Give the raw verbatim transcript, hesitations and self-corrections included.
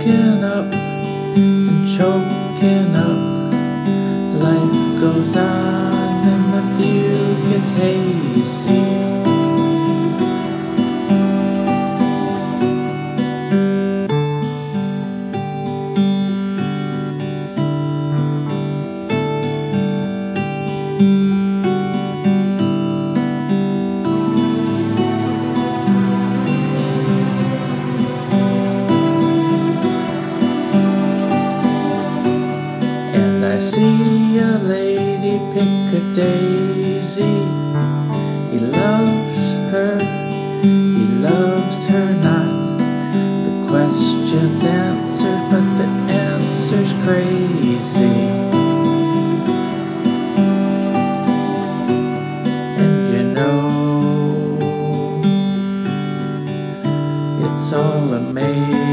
choking up and choking up. Life goes on and the view gets hazy. And I see a lady pick a daisy. He loves her, he loves her not. The question's answered, but the answer's crazy. And you know, it's all amazing.